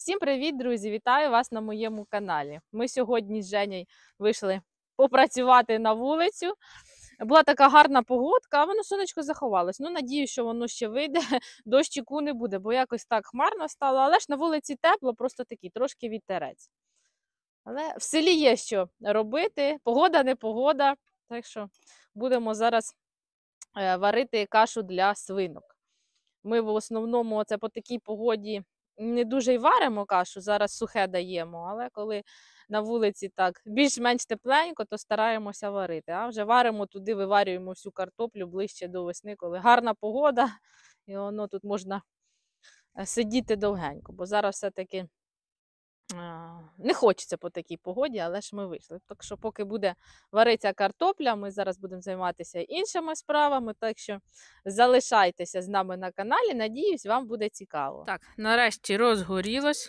Всім привіт, друзі! Вітаю вас на моєму каналі. Ми сьогодні з Женєю вийшли попрацювати на вулицю. Була така гарна погодка, а воно сонечко заховалось. Ну, надію, що воно ще вийде, дощику не буде, бо якось так хмарно стало. Але ж на вулиці тепло, просто такий, трошки вітерець. Але в селі є що робити, погода не погода. Так що будемо зараз варити кашу для свинок. Ми в основному оце по такій погоді не дуже й варимо кашу, зараз сухе даємо, але коли на вулиці так більш-менш тепленько, то стараємося варити. А вже варимо туди, виварюємо всю картоплю ближче до весни, коли гарна погода, і воно тут можна сидіти довгенько, бо зараз все-таки не хочеться по такій погоді, але ж ми вийшли. Так що поки буде варитися картопля, ми зараз будемо займатися іншими справами, так що залишайтеся з нами на каналі, надіюсь, вам буде цікаво. Так, нарешті розгорілось.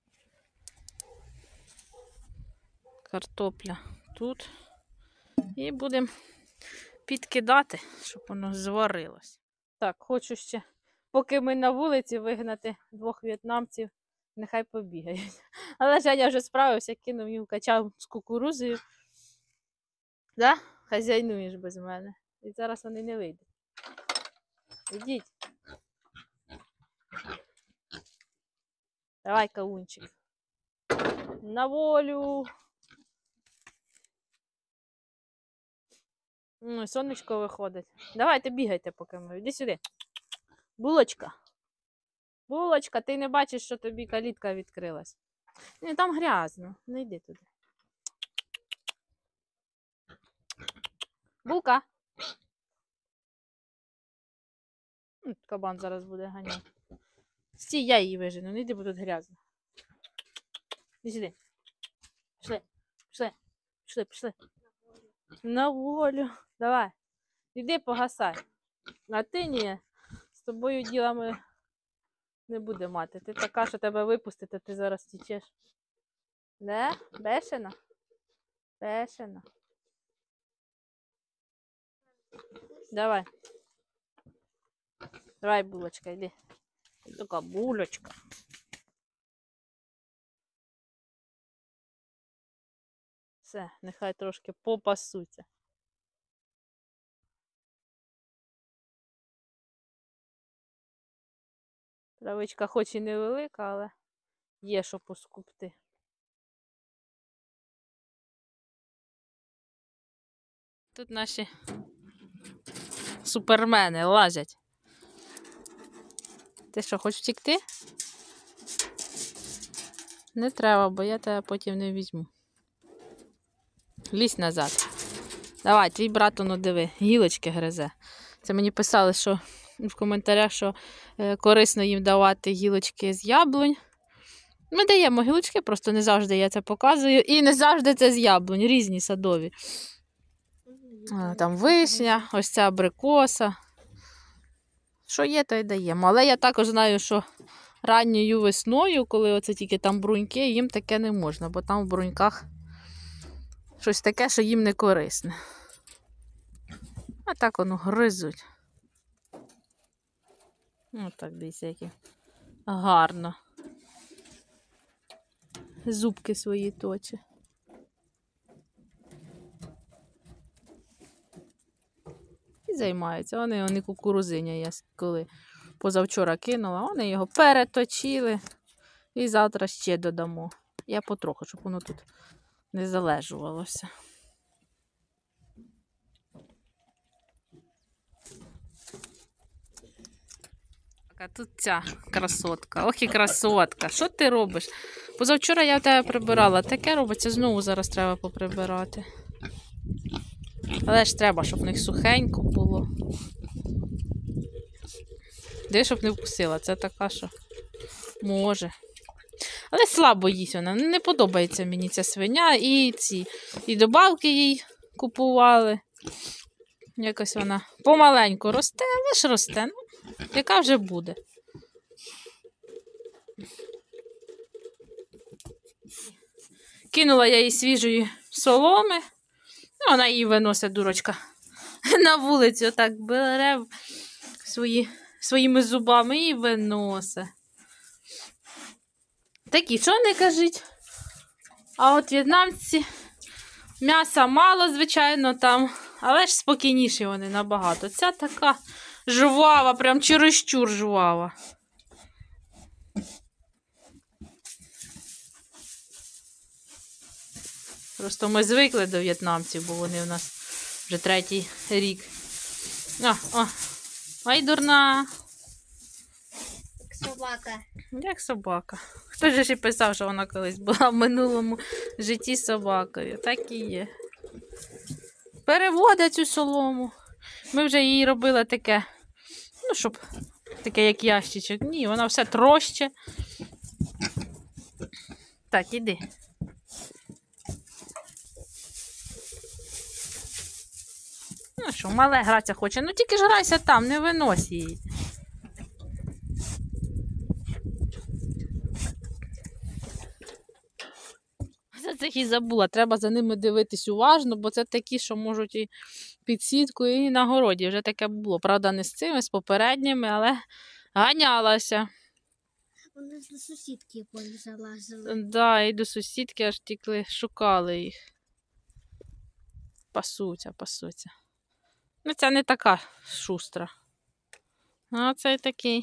Картопля тут. І будемо підкидати, щоб воно зварилось. Так, хочу ще, поки ми на вулиці, вигнати двох в'єтнамців. Нехай побігають. Але Женя вже справився, кинув їм качав з кукурузою. Да? Хазяйнуєш без мене. І зараз вони не вийдуть. Ідіть. Давай, кавунчик. На волю. Ну, сонечко виходить. Давайте бігайте, поки ми. Іди сюди. Булочка. Булочка, ти не бачиш, що тобі калітка відкрилась. Ні, там грязно. Не йди туди. Булка. Кабан зараз буде ганяти. Стій, я її вижену. Не йди, бо тут грязно. Іди сюди. Пішли. Пішли. Пішли, пішли. На волю. Давай. Іди погасай. А ти ні. З тобою діла ми не буде мати. Ти така, що тебе випустити, ти зараз тічеш. Не? Бешена? Бешена. Давай. Давай, булочка, йди. Така булочка. Все, нехай трошки попасуться. Травичка хоч і невелика, але є що поскупти. Тут наші супермени лазять. Ти що, хочеш втекти? Не треба, бо я тебе потім не візьму. Лізь назад. Давай, твій брат, ну диви, гілочки гризе. Це мені писали, що в коментарях, що корисно їм давати гілочки з яблунь. Ми даємо гілочки, просто не завжди я це показую. І не завжди це з яблунь, різні садові. Там вишня, ось ця абрикоса. Що є, то й даємо. Але я також знаю, що ранньою весною, коли оце тільки там бруньки, їм таке не можна, бо там в бруньках щось таке, що їм не корисне. А так воно гризуть. Ось так, дивіться, які гарно. Зубки свої точі. І займаються. Вони кукурузиня, я коли позавчора кинула, вони його переточили. І завтра ще додамо. Я потроху, щоб воно тут не залежувалося. А тут ця красотка. Ох і красотка. Що ти робиш? Позавчора я в тебе прибирала. Таке робиться, знову зараз треба поприбирати. Але ж треба, щоб в них сухенько було. Де, щоб не вкусила. Це така, що може. Але слабо їсть вона. Не подобається мені ця свиня. І добавки їй купували. Якось вона помаленьку росте, але ж росте. Ну, яка вже буде. Кинула я їй свіжої соломи. Ну, вона її виносить, дурочка, на вулицю. Отак бере своїми зубами і виносить. Такі, що не кажіть. А от в'єтнамці м'яса мало, звичайно, там, але ж спокійніші вони набагато. Ця така жвава, прям чересчур жвава. Просто ми звикли до в'єтнамців, бо вони в нас вже 3-й рік. Ай, дурна. Як собака. Як собака. Хто ж і писав, що вона колись була в минулому житті собакою. Так і є. Переводить цю солому. Ми вже її робили таке, ну, щоб таке, як ящичок. Ні, вона все троща. Так, іди. Ну що, мале гратися хоче. Ну тільки ж грайся там, не винось її. За цих і забула. Треба за ними дивитись уважно, бо це такі, що можуть і під сітку, і на городі. Вже таке було. Правда, не з цими, з попередніми, але ганялася. Вони до сусідки залазили. Так, да, і до сусідки аж тікли, шукали їх. Пасуться. Ну, ця не така шустра. А цей такий.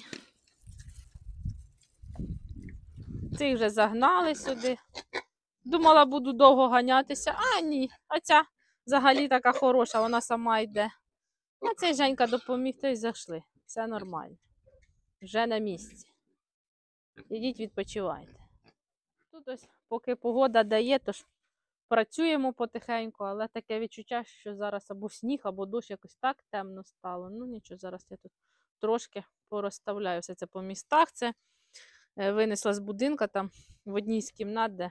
Цих вже загнали сюди. Думала, буду довго ганятися. А, ні. А ця взагалі така хороша, вона сама йде. А цей Женька допоміг, то й зайшли. Все нормально. Вже на місці. Ідіть відпочивайте. Тут ось, поки погода дає, то ж працюємо потихеньку, але таке відчуття, що зараз або сніг, або дощ, якось так темно стало. Ну нічого, зараз я тут трошки порозставляю все це по містах. Це винесла з будинка там в одній з кімнат, де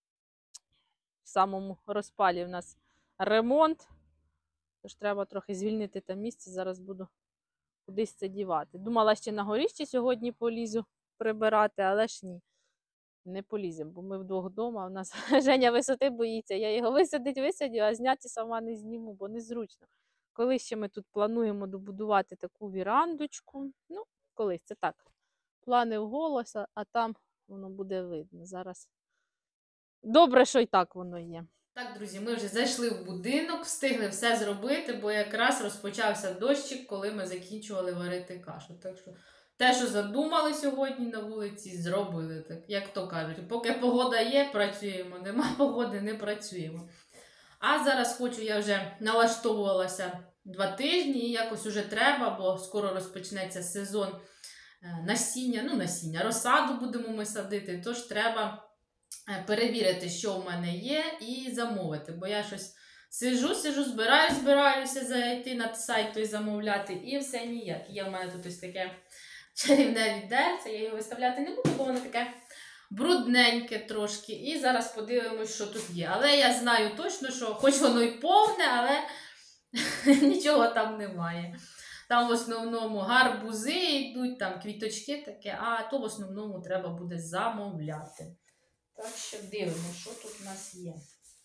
в самому розпалі в нас ремонт. Тож треба трохи звільнити те місце, зараз буду кудись це дівати. Думала, ще на горіще сьогодні полізу прибирати, але ж ні. Не поліземо, бо ми вдвох вдома, у нас Женя висоти боїться. Я його висадю, а зняти сама не зніму, бо незручно. Колись ще ми тут плануємо добудувати таку вірандочку. Ну, колись, це так. Плани вголос, а там воно буде видно. Зараз добре, що і так воно є. Так, друзі, ми вже зайшли в будинок, встигли все зробити, бо якраз розпочався дощик, коли ми закінчували варити кашу. Так що те, що задумали сьогодні на вулиці, зробили так, як то кажуть. Поки погода є, працюємо, нема погоди, не працюємо. А зараз я вже налаштовувалася 2 тижні, і якось уже треба, бо скоро розпочнеться сезон насіння, розсаду будемо ми садити, тож треба перевірити, що в мене є, і замовити. Бо я щось сижу, збираюся зайти на сайт і замовляти, і все ніяк. Є в мене тут ось таке чарівне відерце, я його виставляти не буду, бо воно таке брудненьке трошки. І зараз подивимось, що тут є. Але я знаю точно, що хоч воно і повне, але нічого там немає. Там в основному гарбузи йдуть, там квіточки таке, а то в основному треба буде замовляти. Так що дивимося, що тут у нас є.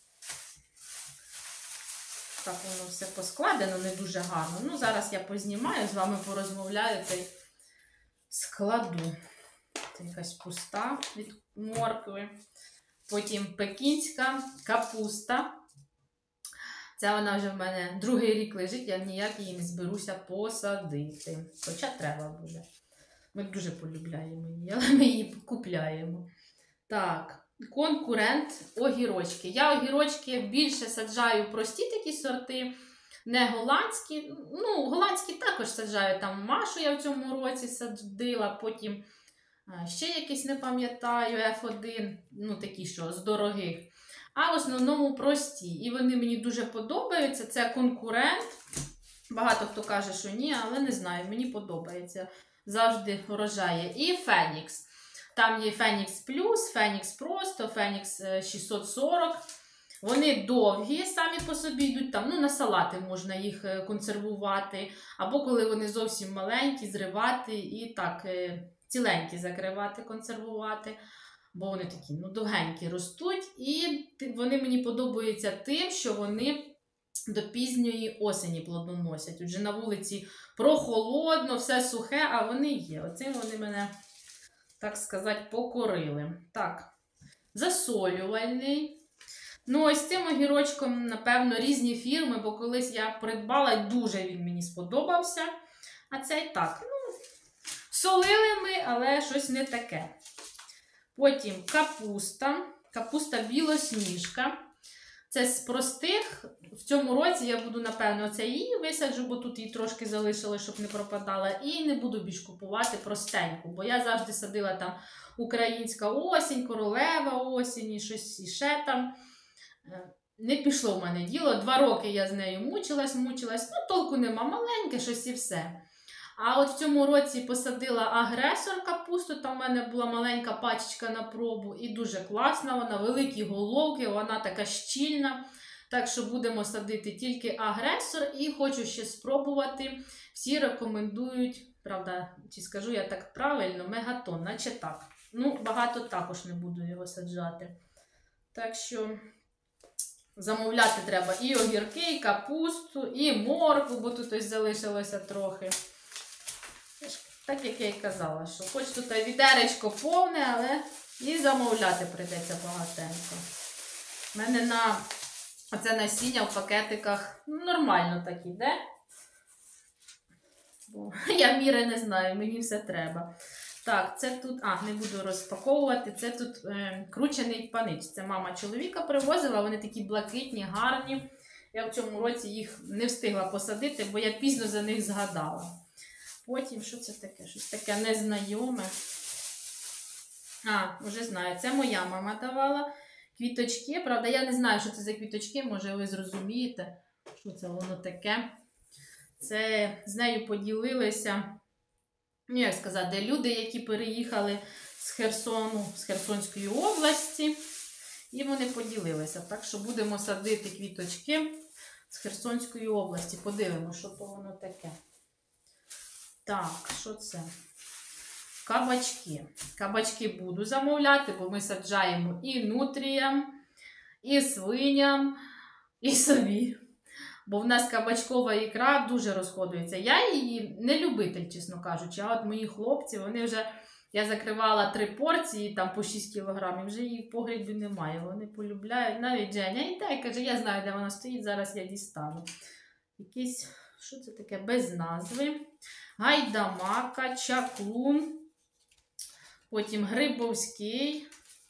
Так воно все поскладено, не дуже гарно. Ну, зараз я познімаю, з вами порозмовляю та й складу. Це якась пуста від моркви. Потім пекінська капуста. Це вона вже в мене 2-й рік лежить, я ніяк її не зберуся посадити. Хоча треба буде. Ми дуже полюбляємо її, але ми її купляємо. Так, конкурент огірочки. Я огірочки більше саджаю прості такі сорти, не голландські. Ну, голландські також саджаю. Там Машу я в цьому році садила, потім ще якісь, не пам'ятаю, F1, ну такі, що з дорогих. А в основному прості. І вони мені дуже подобаються. Це конкурент. Багато хто каже, що ні, але не знаю, мені подобається. Завжди врожає. І Фенікс. Там є Фенікс Плюс, Фенікс Просто, Фенікс 640. Вони довгі, самі по собі йдуть. Там, ну, на салати можна їх консервувати. Або коли вони зовсім маленькі, зривати і так ціленькі закривати, консервувати. Бо вони такі, ну, довгенькі ростуть. І вони мені подобаються тим, що вони до пізньої осені плодоносять. Отже, на вулиці прохолодно, все сухе, а вони є. Оцим вони мене так сказати, покорили. Так, засолювальний. Ну, ось цим огірочком, напевно, різні фірми, бо колись я придбала, і дуже він мені сподобався. А цей так, ну, солили ми, але щось не таке. Потім капуста. Капуста білосніжка. Це з простих. В цьому році я буду, напевно, це її висаджу, бо тут її трошки залишилось, щоб не пропадала. І не буду більш купувати простеньку, бо я завжди садила там українська осінь, королева осінь і щось іще там. Не пішло в мене діло. 2 роки я з нею мучилась. Ну, толку нема, маленьке щось і все. А от в цьому році посадила агресор капусту, там в мене була маленька пачечка на пробу, і дуже класна вона, великі головки, вона така щільна. Так що будемо садити тільки агресор, і хочу ще спробувати. Всі рекомендують, правда, чи скажу я так правильно, мегатон, наче так. Ну, багато також не буду його саджати. Так що замовляти треба і огірки, і капусту, і моркву, бо тут ось залишилося трохи. Так, як я і казала, що хоч тут відеречко повне, але і замовляти прийдеться багатенько. У мене на оце насіння в пакетиках нормально так іде. Бо я міри не знаю, мені все треба. Так, це тут, не буду розпаковувати, це тут кручений панич. Це мама чоловіка привозила, вони такі блакитні, гарні. Я в цьому році їх не встигла посадити, бо я пізно за них згадала. Потім, що це таке? Щось таке незнайоме. Вже знаю, це моя мама давала. Квіточки, правда, я не знаю, що це за квіточки, може ви зрозумієте, що це воно таке. Це з нею поділилися, як сказати, люди, які переїхали з Херсону, з Херсонської області, і вони поділилися. Так що будемо садити квіточки з Херсонської області. Подивимося, що то воно таке. Так, що це? Кабачки. Кабачки буду замовляти, бо ми саджаємо і нутріям, і свиням, і собі. Бо в нас кабачкова ікра дуже розходується. Я її не любитель, чесно кажучи. А от мої хлопці, вони вже, я закривала 3 порції, там по 6 кілограмів, вже її в погребі немає. Вони полюбляють. Навіть Женя і каже, я знаю, де вона стоїть, зараз я дістану. Якісь, що це таке, без назви. Гайдамака, чаклун, потім грибовський.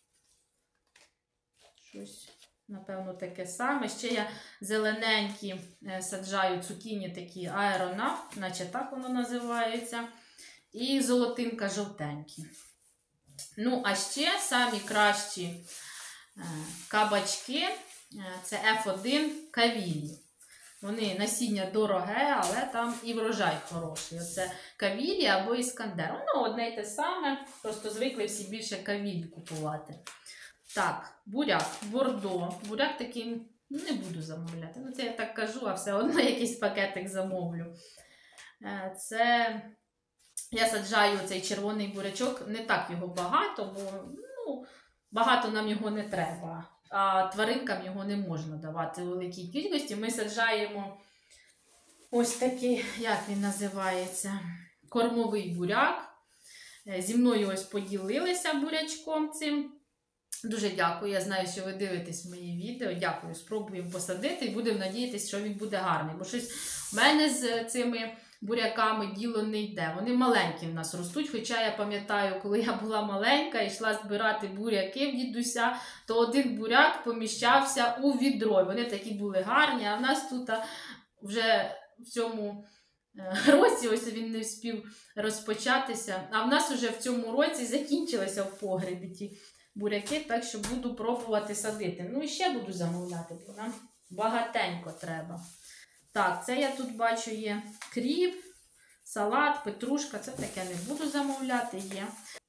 Щось, напевно, таке саме. Ще я зелененькі саджаю цукіні такі аеронавт, наче так воно називається. І золотинка жовтенькі. Ну, а ще самі кращі кабачки, це F1 кавілі. Вони насіння дороге, але там і врожай хороший. Оце кавілі або іскандер. Воно одне й те саме, просто звикли всі більше кавілі купувати. Так, буряк, бордо. Буряк такий не буду замовляти. Ну, це я так кажу, а все одно якийсь пакетик замовлю. Це я саджаю цей червоний бурячок, не так його багато, бо багато нам його не треба. А тваринкам його не можна давати у великій кількості. Ми саджаємо ось такий, як він називається, кормовий буряк. Зі мною ось поділилися бурячком цим. Дуже дякую, я знаю, що ви дивитесь мої відео. Дякую, спробуємо посадити і будемо надіятися, що він буде гарний. Бо щось в мене з цими буряками діло не йде. Вони маленькі в нас ростуть, хоча я пам'ятаю, коли я була маленька і йшла збирати буряки в дідуся, то один буряк поміщався у відро. Вони такі були гарні, а в нас тут вже в цьому році, ось він не встиг розпочатися, а в нас вже в цьому році закінчилися в погребі ті буряки, так що буду пробувати садити. Ну і ще буду замовляти, бо нам багатенько треба. Так, це я тут бачу є кріп, салат, петрушка. Це таке не буду замовляти, є.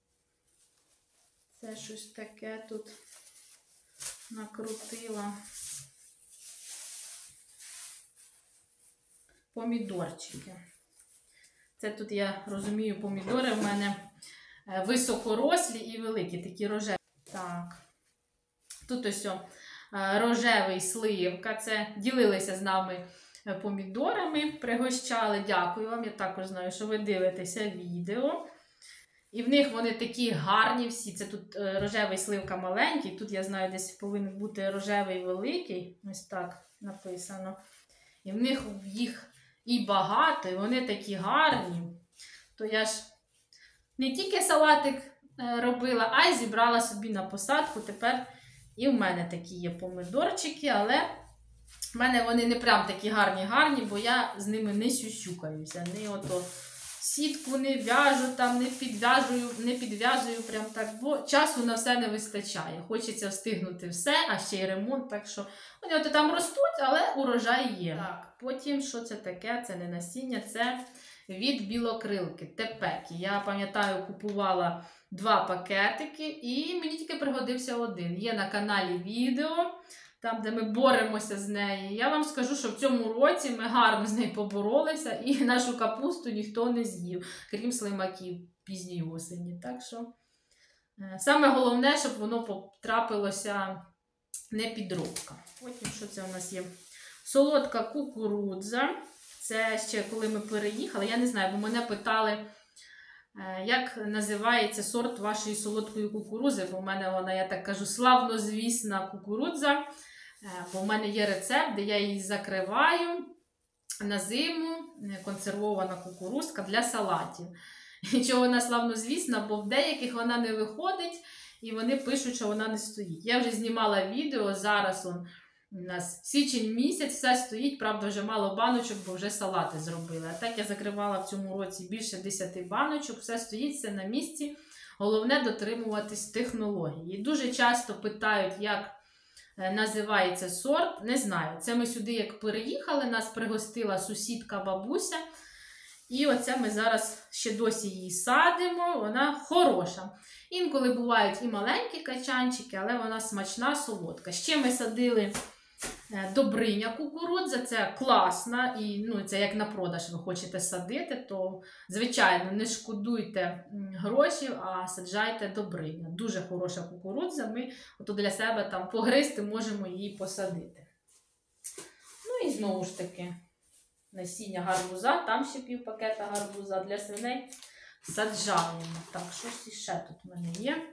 Це щось таке тут накрутила. Помідорчики. Це тут, я розумію, помідори в мене високорослі і великі, такі рожеві. Так. Тут ось рожевий сливка. Це ділилися з нами помідорами, пригощали. Дякую вам. Я також знаю, що ви дивитеся відео. І в них вони такі гарні всі. Це тут рожевий сливка маленький, тут, я знаю, десь повинен бути рожевий великий, ось так написано. І в них їх і багато, і вони такі гарні. То я ж не тільки салатик робила, а й зібрала собі на посадку. Тепер і в мене такі є помидорчики, але в мене вони не прям такі гарні, бо я з ними не сюсюкаюся. Не ото сітку не в'яжу, там, не підв'язую прям так, бо часу на все не вистачає. Хочеться встигнути все, а ще й ремонт, так що вони от там ростуть, але урожай є. Так, потім, що це таке? Це не насіння, це від білокрилки, тепекі. Я пам'ятаю, купувала 2 пакетики і мені тільки пригодився один. Є на каналі відео, там, де ми боремося з нею. Я вам скажу, що в цьому році ми гарно з нею поборолися і нашу капусту ніхто не з'їв, крім слимаків пізньої осені. Так що саме головне, щоб воно потрапилося не підробка. Потім, що це у нас є? Солодка кукурудза. Це ще коли ми переїхали, я не знаю, бо мене питали, як називається сорт вашої солодкої кукурудзи, бо в мене вона, я так кажу, славнозвісна кукурудза, бо в мене є рецепт, де я її закриваю на зиму, консервована кукурудзка для салатів. І чого вона славнозвісна, бо в деяких вона не виходить, і вони пишуть, що вона не стоїть. Я вже знімала відео, зараз у нас січень місяць, все стоїть, правда, вже мало баночок, бо вже салати зробили. А так я закривала в цьому році більше 10 баночок, все стоїть, все на місці. Головне дотримуватись технології. І дуже часто питають, як називається сорт. Не знаю. Це ми сюди як переїхали, нас пригостила сусідка бабуся. І оце ми зараз ще досі її садимо, вона хороша. Інколи бувають і маленькі качанчики, але вона смачна, солодка. Ще ми садили добриня кукурудза, це класна, і це як на продаж ви хочете садити, то, звичайно, не шкодуйте грошей, а саджайте добриня. Дуже хороша кукурудза, ми ото для себе там погризти можемо її посадити. Ну і знову ж таки насіння гарбуза, там ще півпакета гарбуза для свиней саджаємо. Так, щось іще тут в мене є.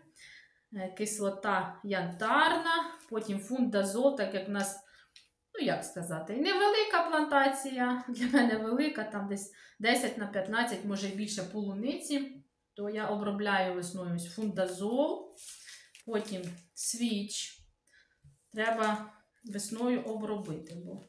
Кислота янтарна, потім фундазол, так як в нас, як сказати, невелика плантація, для мене велика, там десь 10 на 15, може більше полуниці, то я обробляю весною ось фундазол, потім свіч, треба весною обробити, бо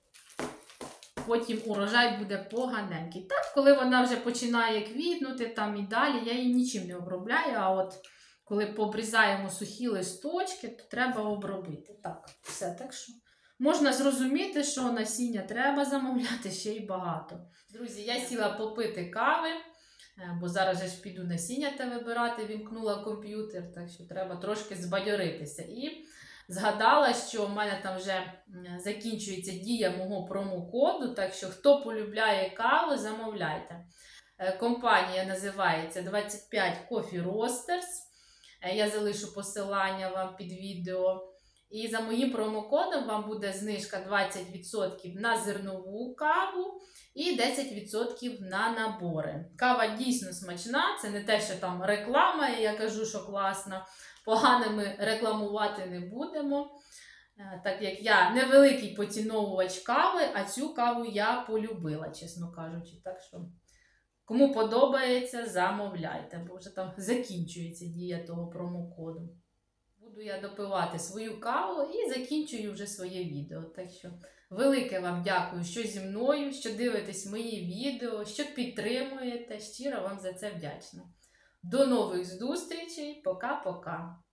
потім урожай буде поганенький. Так, коли вона вже починає квітнути там і далі, я її нічим не обробляю, а от коли пообрізаємо сухі листочки, то треба обробити. Так, все. Так що можна зрозуміти, що насіння треба замовляти ще й багато. Друзі, я сіла попити кави, бо зараз же ж піду насіння те вибирати, вімкнула комп'ютер, так що треба трошки збадьоритися. І згадала, що в мене там вже закінчується дія мого промокоду, так що хто полюбляє каву, замовляйте. Компанія називається 25 Coffee Roasters. Я залишу посилання вам під відео. І за моїм промокодом вам буде знижка 20% на зернову каву і 10% на набори. Кава дійсно смачна, це не те, що там реклама, я кажу, що класна. Поганими рекламувати не будемо. Так як я невеликий поціновувач кави, а цю каву я полюбила, чесно кажучи. Так що, кому подобається, замовляйте, бо вже там закінчується дія того промокоду. Буду я допивати свою каву і закінчую вже своє відео. Так що велике вам дякую, що зі мною, що дивитесь мої відео, що підтримуєте. Щиро вам за це вдячна. До нових зустрічей. Пока-пока.